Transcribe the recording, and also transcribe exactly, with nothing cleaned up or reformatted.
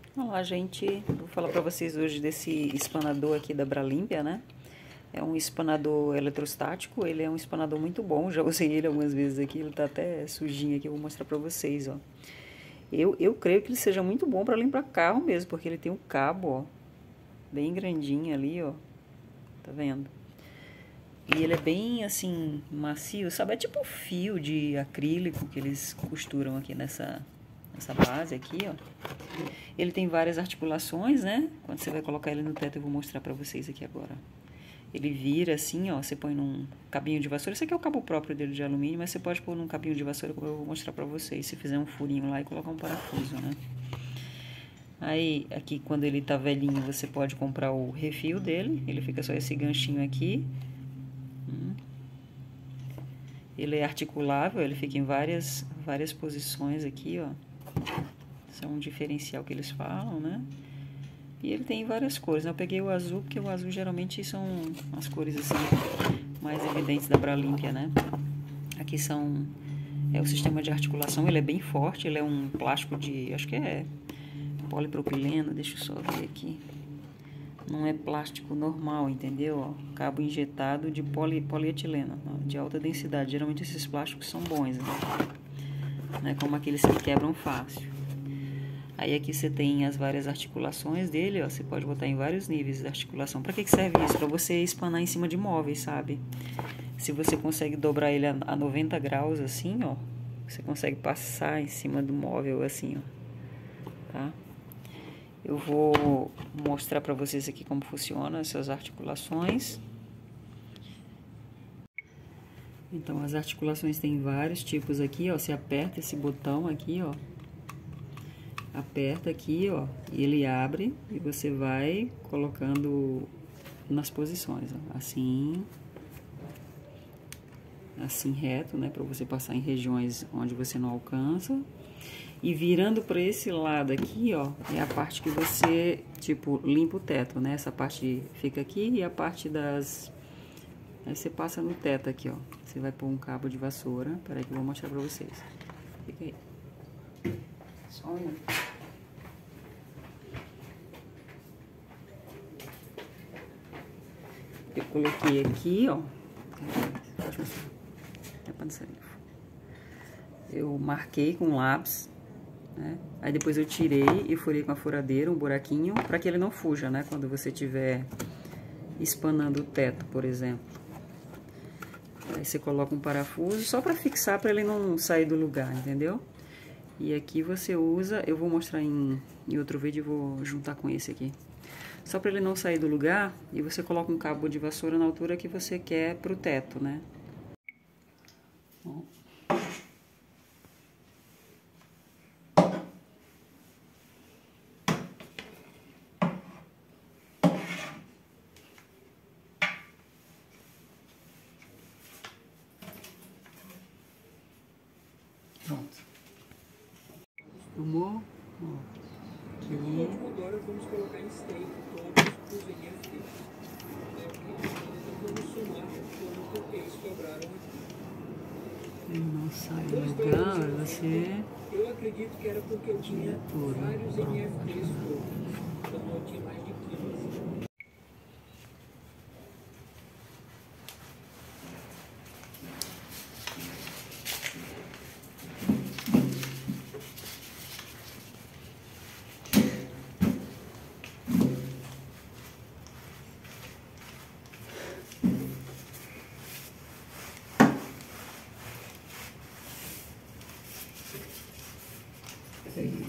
Olá, gente. Vou falar para vocês hoje desse espanador aqui da Bralimpia, né? É um espanador eletrostático, ele é um espanador muito bom, já usei ele algumas vezes aqui, ele tá até sujinho aqui, eu vou mostrar para vocês, ó. Eu, eu creio que ele seja muito bom para limpar carro mesmo, porque ele tem um cabo, ó, bem grandinho ali, ó. Tá vendo? E ele é bem, assim, macio, sabe? É tipo um fio de acrílico que eles costuram aqui nessa, nessa base aqui, ó. Ele tem várias articulações, né? Quando você vai colocar ele no teto, eu vou mostrar pra vocês aqui agora. Ele vira assim, ó, você põe num cabinho de vassoura. Esse aqui é o cabo próprio dele de alumínio, mas você pode pôr num cabinho de vassoura, como eu vou mostrar pra vocês. Se fizer um furinho lá e colocar um parafuso, né? Aí, aqui, quando ele tá velhinho, você pode comprar o refil dele. Ele fica só esse ganchinho aqui. Ele é articulável, ele fica em várias, várias posições aqui, ó. Isso é um diferencial que eles falam, né? E ele tem várias cores, né? Eu peguei o azul, porque o azul geralmente são as cores assim mais evidentes da Bralimpia, né? Aqui são é o sistema de articulação, ele é bem forte, ele é um plástico de, acho que é polipropileno, deixa eu só ver aqui. Não é plástico normal, entendeu? Ó, cabo injetado de poli, polietileno, de alta densidade. Geralmente esses plásticos são bons, né? Não é como aqueles que quebram fácil. Aí aqui você tem as várias articulações dele, ó. Você pode botar em vários níveis de articulação. Para que que serve isso? Para você espanar em cima de móveis, sabe? Se você consegue dobrar ele a noventa graus assim, ó, você consegue passar em cima do móvel assim, ó, tá? Eu vou mostrar para vocês aqui como funciona essas articulações. Então, as articulações tem vários tipos aqui, ó. Você aperta esse botão aqui, ó. Aperta aqui, ó, e ele abre e você vai colocando nas posições, ó. Assim, assim reto, né, para você passar em regiões onde você não alcança. E virando para esse lado aqui, ó, é a parte que você, tipo, limpa o teto, né? Essa parte fica aqui e a parte das... Aí você passa no teto aqui, ó. Você vai pôr um cabo de vassoura. Peraí que eu vou mostrar pra vocês. Fica aí. Só um minuto. Eu coloquei aqui, ó. Pode mostrar. É pra não sair. Eu marquei com lápis, né? Aí depois eu tirei e furei com a furadeira um buraquinho para que ele não fuja, né? Quando você estiver espanando o teto, por exemplo. Aí você coloca um parafuso só para fixar, para ele não sair do lugar, entendeu? E aqui você usa, eu vou mostrar em, em outro vídeo, vou juntar com esse aqui. Só para ele não sair do lugar, e você coloca um cabo de vassoura na altura que você quer pro teto, né? Bom. Pronto. Arrumou? Ó. Aqui. Agora vamos colocar em stake todos os N F Ts. Vamos somar quanto eles cobraram aqui. Ele não sai do lugar, você... Eu acredito que era porque eu tinha vários N F Ts todos. Então eu tinha mais de quinze. Aí.